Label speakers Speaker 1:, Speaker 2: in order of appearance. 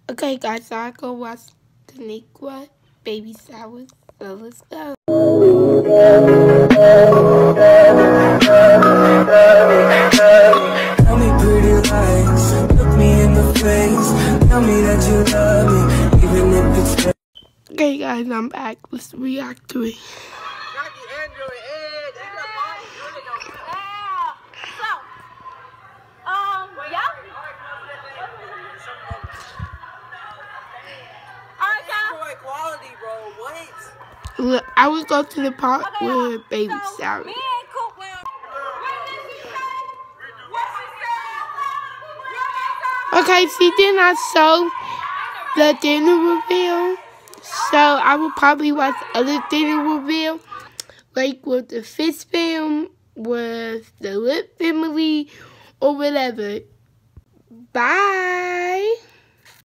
Speaker 1: Okay, guys, so I go watch the Nikwa baby shower. So let's go.
Speaker 2: Tell me pretty lies, look me in the face. Tell me that you love me, even if it's.
Speaker 1: Okay, guys, I'm back. Let's react to it.
Speaker 2: Quality, bro. What?
Speaker 1: Look, I would go to the park with baby shower. Okay, she did not show the dinner reveal, so I will probably watch other dinner reveal, like with the fish film, with the lip family, or whatever. Bye.